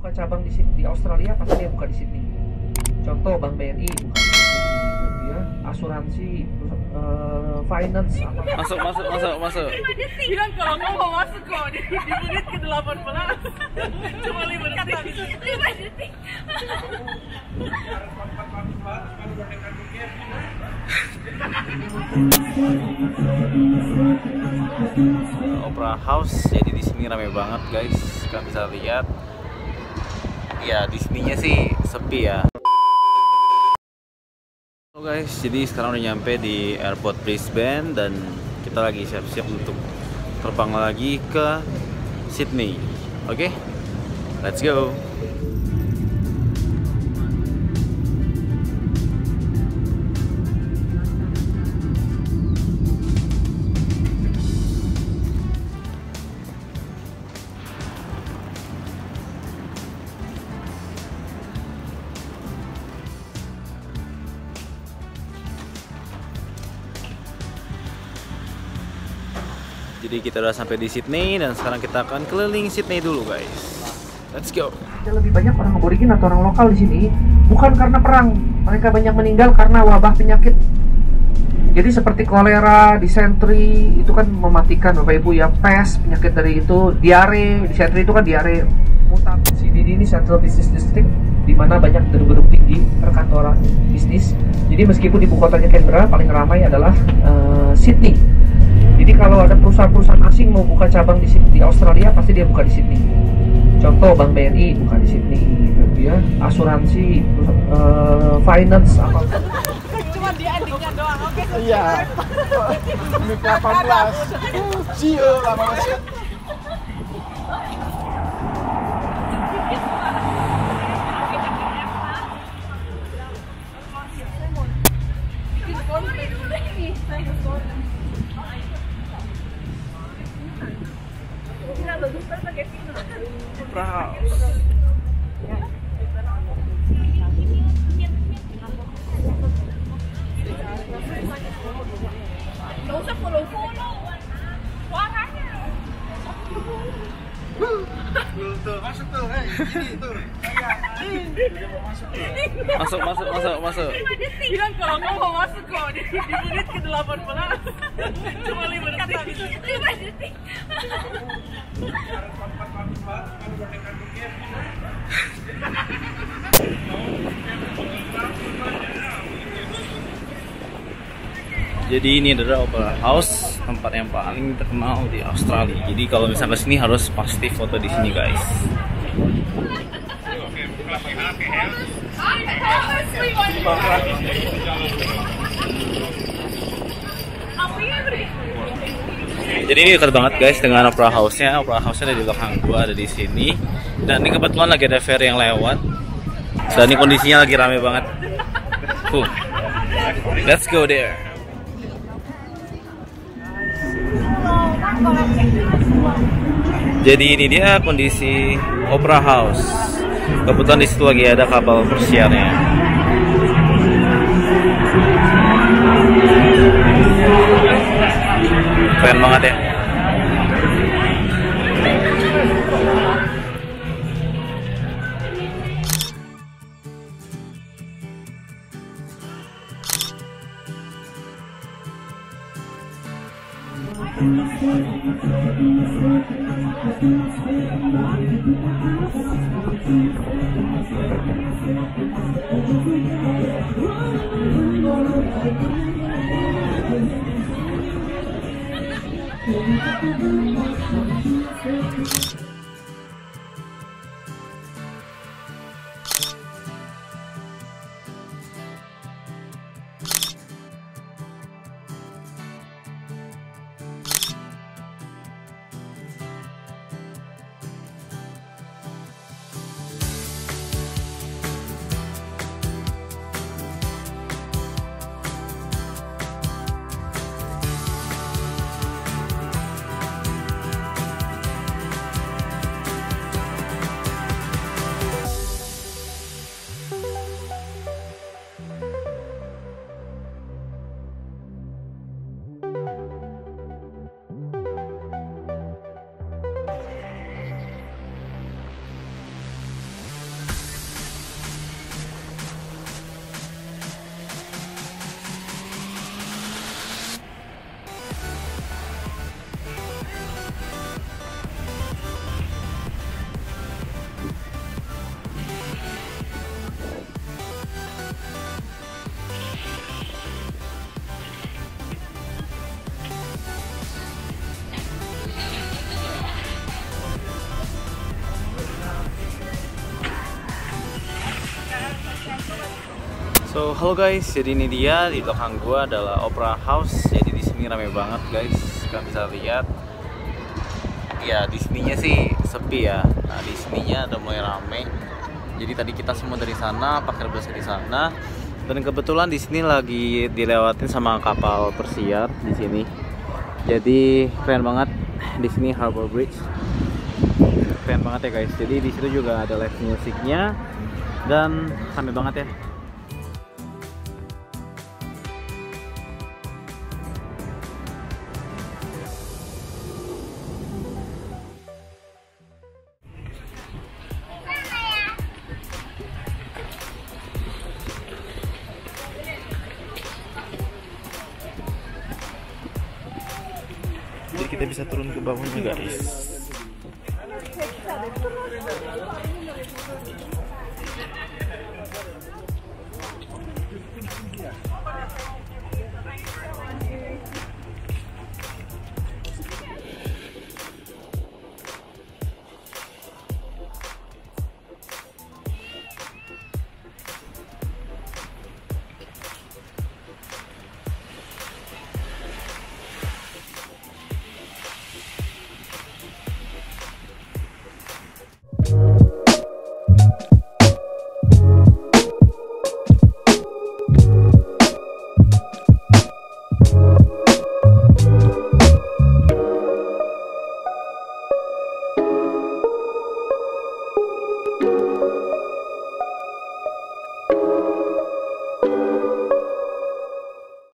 buka cabang di Australia, pasti dia buka di Sydney. Contoh Bank BNI buka di Sydney, ya. Asuransi, finance apa. Masuk. Bilang kalau nggak mau masuk kok di menit ke-18 cuma 5 detik. Opera House, jadi di sini rame banget guys, kalian bisa lihat. Ya di sininya sih sepi ya. Halo guys, jadi sekarang udah nyampe di airport Brisbane dan kita lagi siap-siap untuk terbang lagi ke Sydney. Oke, let's go. Jadi kita udah sampai di Sydney dan sekarang kita akan keliling Sydney dulu guys. Let's go. Ada lebih banyak orang aborigin atau orang lokal di sini bukan karena perang, mereka banyak meninggal karena wabah penyakit. Jadi seperti kolera, disentri itu kan mematikan Bapak Ibu ya, pes, penyakit dari itu, diare, disentri itu kan diare mutan. CBD ini Central Business District, di mana banyak gedung-gedung tinggi, perkantoran, bisnis. Jadi meskipun ibu kotanya Canberra, paling ramai adalah Sydney. Jadi kalau ada perusahaan-perusahaan asing mau buka cabang di Australia, pasti dia buka di Sydney. Contoh Bank BNI buka di Sydney, ya. Asuransi, finance apa. Cuma dia endingnya doang, oke. Iya. Ini 18. Cio lama banget. Opera House. Nggak usah follow-follow. Suaranya. Tuh, masuk tuh, hei, ini tuh. Masuk. Bilang kalau nggak mau masuk kok di menit ke-18 cuma 5 detik. Jadi ini adalah Opera House, tempat yang paling terkenal di Australia. Jadi kalau misalnya kesini harus pasti foto di sini guys. Jadi ini dekat banget guys dengan Opera House-nya. Opera House-nya ada di belakang gua, ada di sini. Dan ini kebetulan lagi ada ferry yang lewat. Dan ini kondisinya lagi rame banget. Let's go there. Jadi ini dia kondisi Opera House. Kebetulan di situ lagi ada kapal persiarnya. Keren banget ya. So, halo guys, jadi ini dia di belakang gua adalah Opera House. Jadi di sini rame banget guys, kalian bisa lihat. Ya, di sininya sih sepi ya. Nah, di sininya udah mulai rame. Jadi tadi kita semua dari sana, pakai bus di sana. Dan kebetulan di sini lagi dilewatin sama kapal persiar di sini. Jadi keren banget di sini Harbor Bridge. Keren banget ya guys. Jadi di situ juga ada live musiknya dan rame banget ya. Jadi kita bisa turun ke bawahnya guys.